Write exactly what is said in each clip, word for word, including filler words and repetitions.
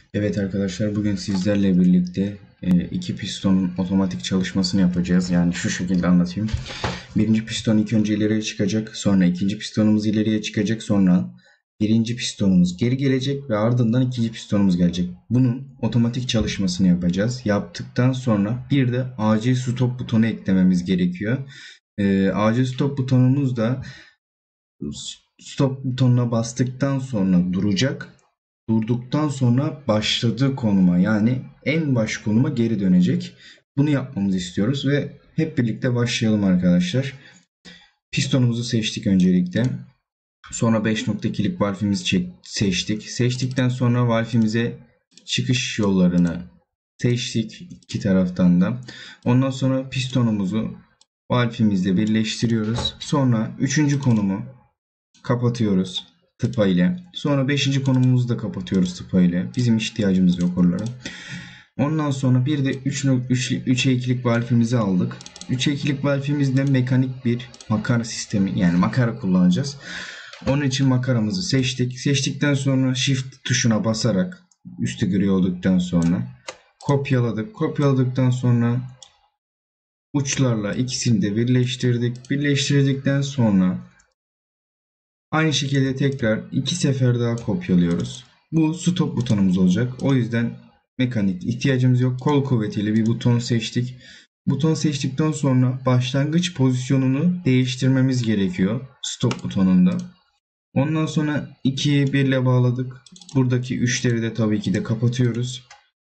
Evet arkadaşlar, bugün sizlerle birlikte e, iki pistonun otomatik çalışmasını yapacağız. Yani şu şekilde anlatayım. Birinci piston ilk önce ileriye çıkacak. Sonra ikinci pistonumuz ileriye çıkacak. Sonra birinci pistonumuz geri gelecek ve ardından ikinci pistonumuz gelecek. Bunun otomatik çalışmasını yapacağız. Yaptıktan sonra bir de acil stop butonu eklememiz gerekiyor. E, acil stop butonumuz da stop butonuna bastıktan sonra duracak. Durduktan sonra başladığı konuma, yani en baş konuma geri dönecek. Bunu yapmamızı istiyoruz ve hep birlikte başlayalım arkadaşlar. Pistonumuzu seçtik öncelikle. Sonra beş nokta ikilik valfimizi seçtik. Seçtikten sonra valfimize çıkış yollarını seçtik iki taraftan da. Ondan sonra pistonumuzu valfimizle birleştiriyoruz. Sonra üçüncü konumu kapatıyoruz tıpa ile. Sonra beşinci konumumuzu da kapatıyoruz tıpa ile. Bizim ihtiyacımız yok oralara. Ondan sonra bir de üçe ikilik valfimizi aldık. üçe ikilik valfimizde mekanik bir makara sistemi, yani makara kullanacağız. Onun için makaramızı seçtik. Seçtikten sonra shift tuşuna basarak üstü gri olduktan sonra kopyaladık. Kopyaladıktan sonra uçlarla ikisini de birleştirdik. Birleştirdikten sonra aynı şekilde tekrar iki sefer daha kopyalıyoruz. Bu stop butonumuz olacak. O yüzden mekanik ihtiyacımız yok. Kol kuvvetiyle bir buton seçtik. Buton seçtikten sonra başlangıç pozisyonunu değiştirmemiz gerekiyor stop butonunda. Ondan sonra ikiyi bir ile bağladık. Buradaki üçleri de tabii ki de kapatıyoruz.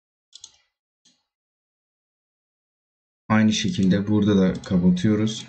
Aynı şekilde burada da kapatıyoruz.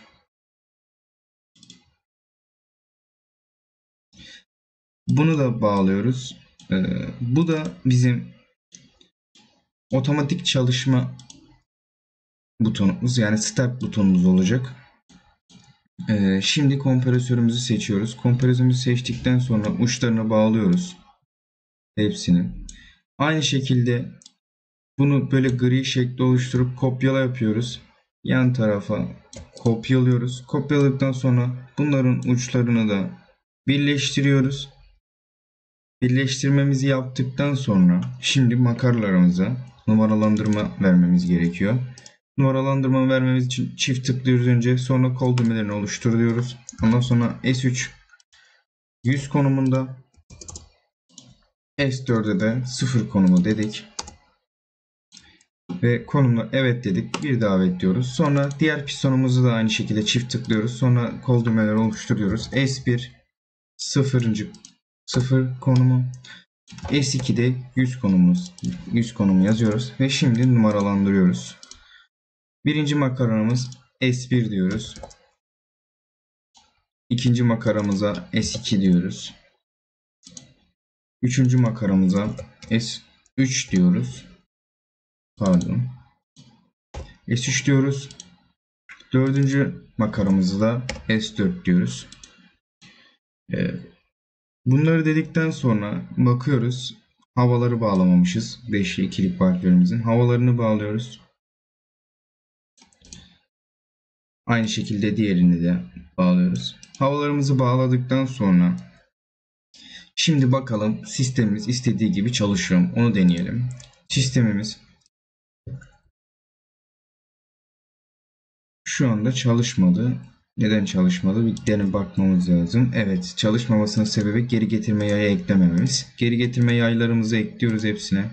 Bunu da bağlıyoruz. Ee, bu da bizim otomatik çalışma butonumuz, yani start butonumuz olacak. Ee, şimdi kompresörümüzü seçiyoruz. Kompresörümüzü seçtikten sonra uçlarına bağlıyoruz hepsini. Aynı şekilde bunu böyle gri şekli oluşturup kopyala yapıyoruz. Yan tarafa kopyalıyoruz. Kopyaladıktan sonra bunların uçlarını da birleştiriyoruz. Birleştirmemizi yaptıktan sonra şimdi makaralarımıza numaralandırma vermemiz gerekiyor. Numaralandırma vermemiz için çift tıklıyoruz önce. Sonra kol düğmelerini oluşturuyoruz. Ondan sonra S üç yüz konumunda, S dört'e de sıfır konumu dedik. Ve konumuna evet dedik. Bir daha evet diyoruz. Sonra diğer pistonumuzu da aynı şekilde çift tıklıyoruz. Sonra kol düğmeleri oluşturuyoruz. S bir sıfır. sıfır konumu. S iki'de yüz konumumuz. yüz konumu yazıyoruz. Ve şimdi numaralandırıyoruz. Birinci makaramız S bir diyoruz. İkinci makaramıza S iki diyoruz. Üçüncü makaramıza S üç diyoruz. Pardon. S üç diyoruz. Dördüncü makaramızı da S dört diyoruz. Bunları dedikten sonra bakıyoruz. Havaları bağlamamışız. beşli ikilik valflerimizin havalarını bağlıyoruz. Aynı şekilde diğerini de bağlıyoruz. Havalarımızı bağladıktan sonra şimdi bakalım sistemimiz istediği gibi çalışıyor mu? Onu deneyelim. Sistemimiz şu anda çalışmadı. Neden çalışmadı? Bir deney bakmamız lazım. Evet, çalışmamasının sebebi geri getirme yayı eklemememiz. Geri getirme yaylarımızı ekliyoruz hepsine.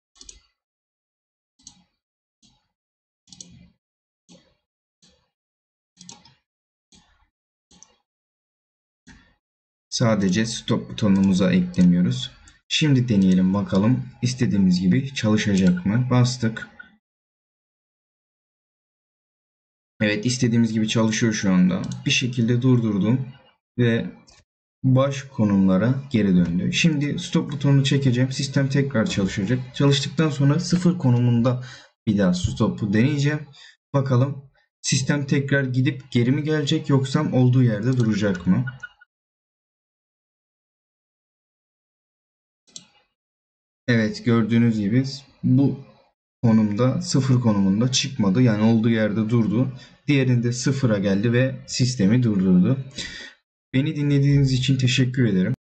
Sadece stop butonumuza eklemiyoruz. Şimdi deneyelim bakalım istediğimiz gibi çalışacak mı? Bastık. Evet, istediğimiz gibi çalışıyor şu anda. Bir şekilde durdurdum ve baş konumlara geri döndü. Şimdi stop butonunu çekeceğim. Sistem tekrar çalışacak. Çalıştıktan sonra sıfır konumunda bir daha stop'u deneyeceğim. Bakalım sistem tekrar gidip geri mi gelecek yoksa olduğu yerde duracak mı? Evet, gördüğünüz gibi bu konumda sıfır konumunda çıkmadı. Yani olduğu yerde durdu. Diğerinde sıfıra geldi ve sistemi durdurdu. Beni dinlediğiniz için teşekkür ederim.